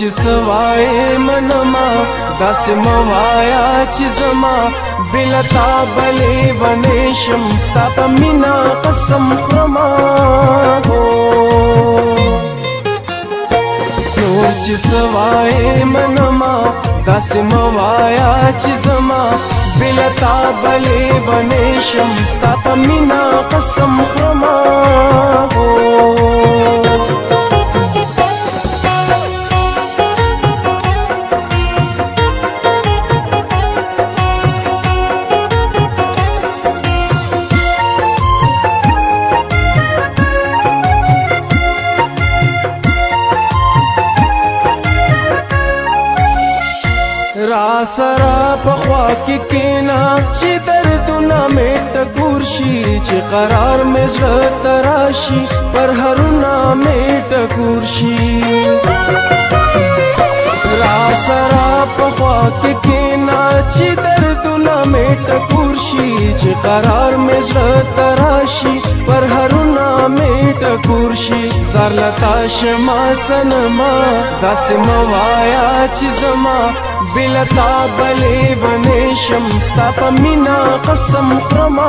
چې سوای منما داس موایا چې زما بلا تا بلې ونې شم ستا په مینا قسم خرما نور چې سوای منما داس موایا چې زما بلا تا بلې ونې شم ستا په مینا قسم خرما را سرا پخوا کی کینا چی دردنا میں ٹکور شی چی قرار میں زړه تراشی پر هرنا میں ټکور شی را سرا پخوا کی کینا چی دردنا میں ټکور شی چی قرار میں زړه تراشی پر هرنا میں ټکور شی زار لتا شما سنما داس موایا چی زما بلا تا بلې ونې شم ستا په مینا قسم خرما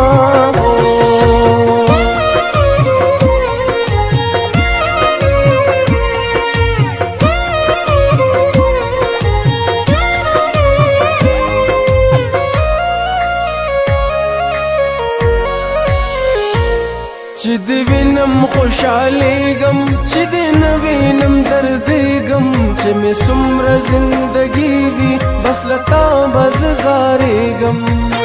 چې د وینم خوشحالېږم چې د نه وینم دردېږم چې مې څومره زندګي وي بس له تا به زه زارېږم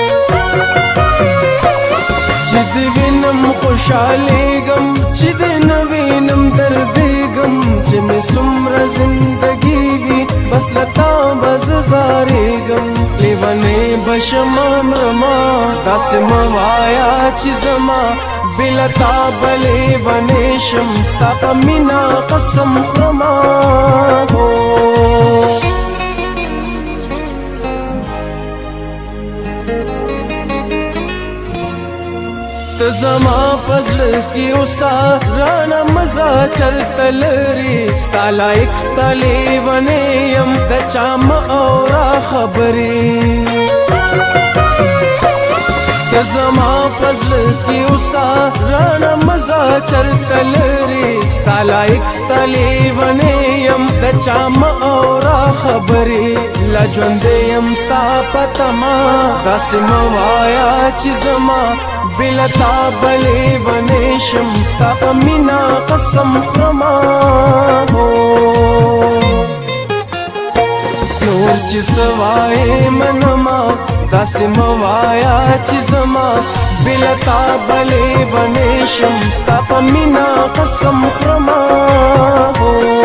چې د وینم خوشحالېږم چې د نه وینم دردېږم چې مې څومره زندګي وي بس له تا به زه زارېږم لیونۍ به شمه مرما داسې مه وایه چې زما بلا تا بلې ونې شم ستا په مینا قسم خرما ته زما په زړه کې اوسه رانه مزه چلته لري ستا لایق ستا لیونۍ یم د چا مه اوره خبرې ته زما په زړه کې اوسه رانه مزه چلته لري ستا لایق ستا لیونۍ یم د چا مه اوره خبرې لا ژوندی یم ستا په تمه داسې مه وایه چې زما بلا تا بلې ونې شم ستا په مینا قسم خرما نور چې سوای منما داسې مه وایه چې زما بلا تا بلې ونې شم ستا په مینا قسم خرما